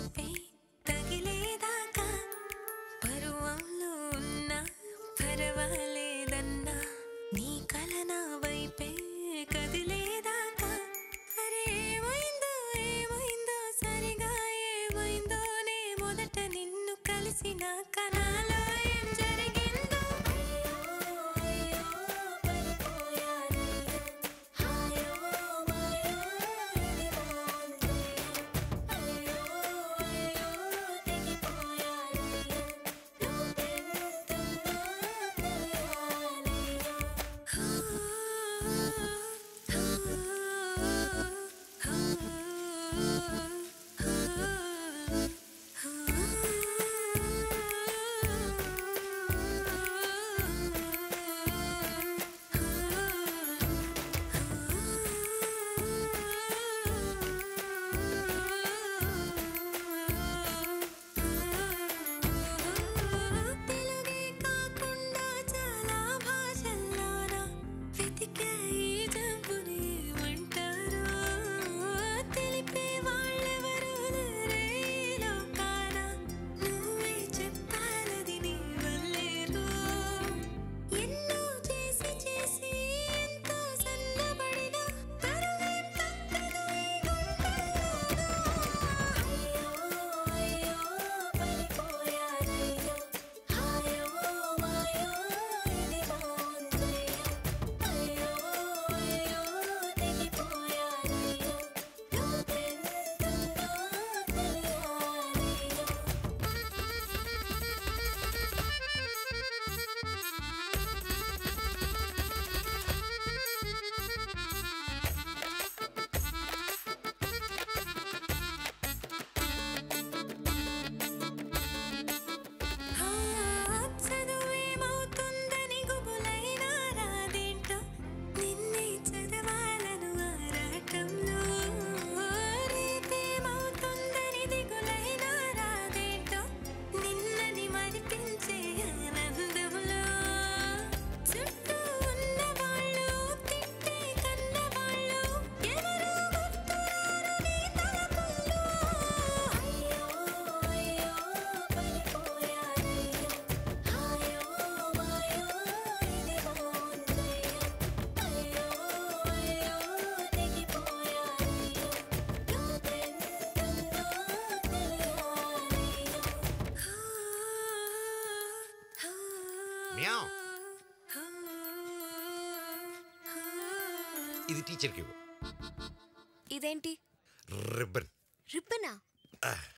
చూపే తగిలేదాకా పరువంలో ఉన్న పర్వాలేదన్నా నీ కల నా వైపే కదిలేదాకా అరే ఏమైందో సరిగా ఏమైందో నే మొదట నిన్ను కలిసిన కనాలో ఏం జరిగిందో అయ్యో పడిపోయానయ్యో హాయో మాయో ఇది బాగుంది అయ్యో తెగిపోయానయ్యో నువ్వెంతున్నా తెలియాలయ్యో తెలుగే కాకుండా చాలా భాషల్లోన వెతికే ఈ జబ్బుని ఏమంటారో తెలిపే వాళ్ళెవరూ లేరే ఈ లోకాన నువ్వే చెప్పాలది నీ వల్లేరో ఎన్నో చేసి ఎంతో సన్నబడినా తరువేం తప్పదు ఈ గుండెల్లోనూ అయ్యో పడిపోయానయ్యో హాయో మాయో ఇది బాగుందయ్యో అయ్యో తెగిపోయానయ్యో నువ్వెంతున్నా తెలియాలయ్యో చదువేమవుతుందని గుబులైనా రాదేంటో నిన్నే చదవాలను ఆరాటంలో రేపేమవుతుందని దిగులైనా రాదేంటో నిన్నని మరిపించే ఆనందంలో చుట్టూ ఉన్నవాళ్ళు తిట్టే కన్నవాళ్ళు ఎవరూ గుర్తురారు నీ తలపుల్లో అయ్యో పడిపోయానయ్యో హాయో మాయో ఇది బాగుందయ్యో అయ్యో తెగిపోయానయ్యో నువ్వెంతున్నా తెలియాలయ్యో మ్యావ్. ఇది టీచర్కి ఇవ్వు. ఇదేంటి రిబ్బన్. రిబ్బనా?